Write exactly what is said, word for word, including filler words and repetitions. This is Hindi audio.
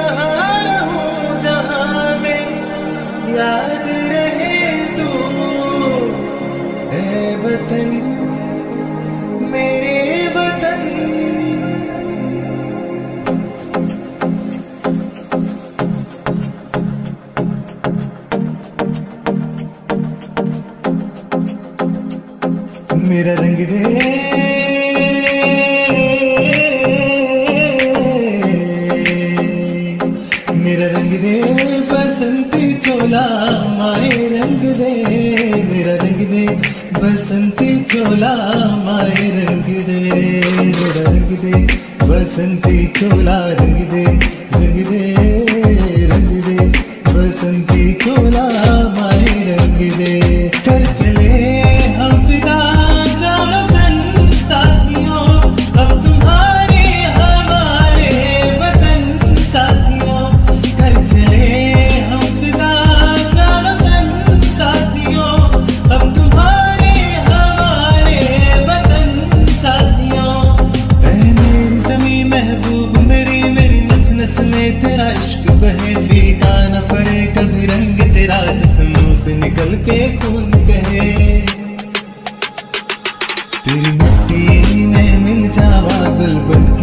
जहाँ रहूं जहाँ में याद रहे तू ऐ वतन मेरे वतन। मेरा रंग दे मेरा रंग दे बसंती चोला माए रंग दे। मेरा रंग दे बसंती चोला माए रंग दे। मेरा रंग दे बसंती चोला रंग दे रंग दे रंग दे बसंती चोला माए रंग दे। कर चले हम फिदा जानो तन साथियों अब तुम्हारे हमारे वतन साथियों। कर चले हम फिदा जानो तन साथियों अब तुम्हारे हमारे वतन साथियों। ऐ मेरी ज़मीं महबूब मेरी मेरी नस नस में तेरा इश्क बहे फीका न पड़े कभी रंग तेरा जिस्मों से निकल के खून कहे। तेरी मिट्टी में मिल जावा गुल बन